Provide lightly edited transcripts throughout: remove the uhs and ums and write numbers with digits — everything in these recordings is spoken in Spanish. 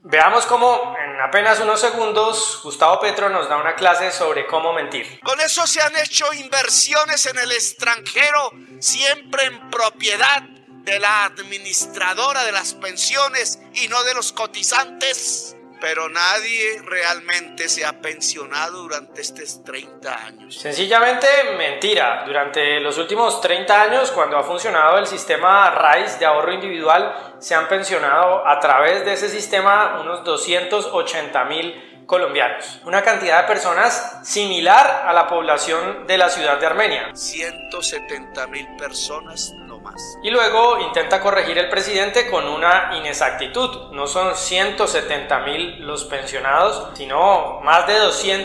Veamos cómo en apenas unos segundos Gustavo Petro nos da una clase sobre cómo mentir. Con eso se han hecho inversiones en el extranjero, siempre en propiedad de la administradora de las pensiones y no de los cotizantes. Pero nadie realmente se ha pensionado durante estos 30 años. Sencillamente mentira. Durante los últimos 30 años, cuando ha funcionado el sistema RAIS de ahorro individual, se han pensionado a través de ese sistema unos 280.000 colombianos. Una cantidad de personas similar a la población de la ciudad de Armenia. 170.000 personas no más. Y luego intenta corregir el presidente con una inexactitud. No son 170.000 los pensionados, sino más de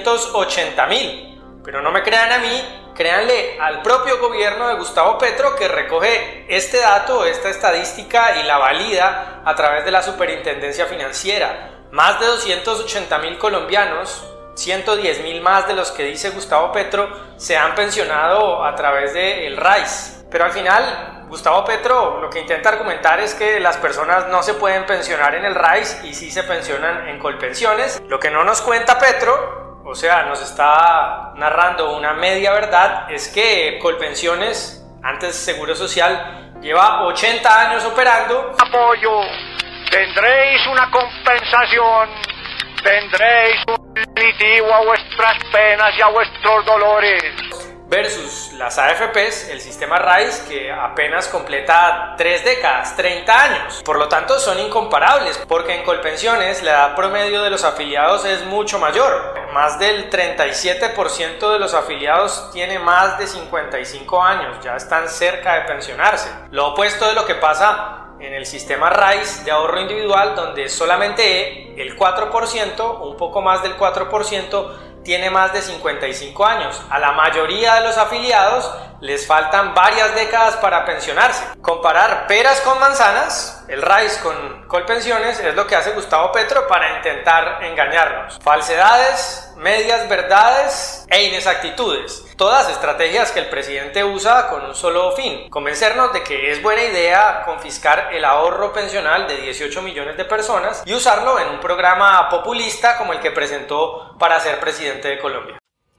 280.000. Pero no me crean a mí, créanle al propio gobierno de Gustavo Petro, que recoge este dato, esta estadística y la valida a través de la Superintendencia Financiera. Más de 280.000 colombianos, 110.000 más de los que dice Gustavo Petro, se han pensionado a través del RAIS. Pero al final, Gustavo Petro lo que intenta argumentar es que las personas no se pueden pensionar en el RAIS y sí se pensionan en Colpensiones. Lo que no nos cuenta Petro, o sea, nos está narrando una media verdad, es que Colpensiones, antes Seguro Social, lleva 80 años operando. Apoyo, tendréis una compensación, tendréis un aditivo a vuestras penas y a vuestros dolores. Versus las AFPs, el sistema RAIS, que apenas completa 3 décadas, 30 años. Por lo tanto, son incomparables, porque en Colpensiones la edad promedio de los afiliados es mucho mayor. Más del 37% de los afiliados tiene más de 55 años, ya están cerca de pensionarse. Lo opuesto de lo que pasa en el sistema RAIS de ahorro individual, donde solamente el 4%, un poco más del 4%, tiene más de 55 años. A la mayoría de los afiliados les faltan varias décadas para pensionarse. Comparar peras con manzanas, el RAIS con Colpensiones, es lo que hace Gustavo Petro para intentar engañarnos. Falsedades, medias verdades e inexactitudes. Todas estrategias que el presidente usa con un solo fin: convencernos de que es buena idea confiscar el ahorro pensional de 18 millones de personas y usarlo en un programa populista como el que presentó para ser presidente de Colombia.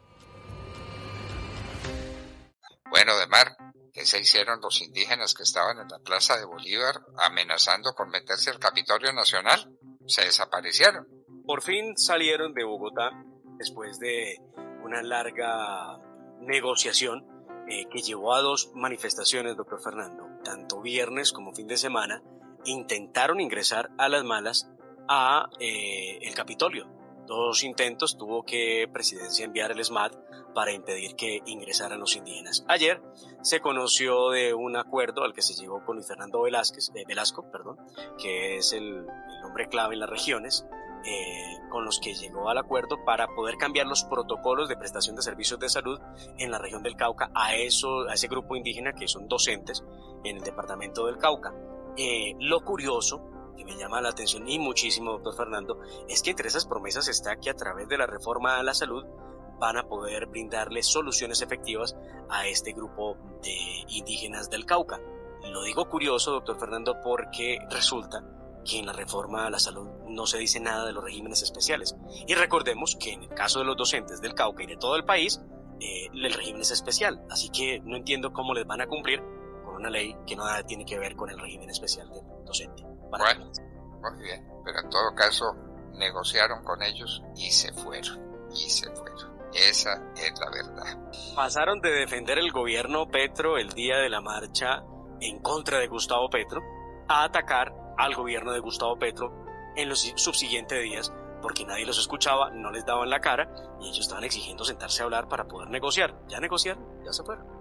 Bueno, Demar, ¿qué se hicieron los indígenas que estaban en la Plaza de Bolívar amenazando con meterse al Capitolio Nacional? Se desaparecieron. Por fin salieron de Bogotá después de una larga negociación que llevó a 2 manifestaciones, doctor Fernando. Tanto viernes como fin de semana intentaron ingresar a las malas a el Capitolio. 2 intentos tuvo que Presidencia enviar el SMAT para impedir que ingresaran los indígenas. Ayer se conoció de un acuerdo al que se llegó con Luis Fernando Velasco, que es el hombre clave en las regiones, con los que llegó al acuerdo para poder cambiar los protocolos de prestación de servicios de salud en la región del Cauca a ese grupo indígena que son docentes en el departamento del Cauca. Lo curioso que me llama la atención y muchísimo, doctor Fernando, es que entre esas promesas está que a través de la reforma a la salud van a poder brindarle soluciones efectivas a este grupo de indígenas del Cauca. Lo digo curioso, doctor Fernando, porque resulta que en la reforma a la salud no se dice nada de los regímenes especiales. Y recordemos que en el caso de los docentes del Cauca y de todo el país, el régimen es especial. Así que no entiendo cómo les van a cumplir con una ley que nada tiene que ver con el régimen especial del docente. Bueno, muy bien, pero en todo caso negociaron con ellos y se fueron. Esa es la verdad. Pasaron de defender el gobierno Petro el día de la marcha en contra de Gustavo Petro a atacar al gobierno de Gustavo Petro en los subsiguientes días, porque nadie los escuchaba, no les daban la cara y ellos estaban exigiendo sentarse a hablar para poder negociar. Ya negociaron, ya se fueron.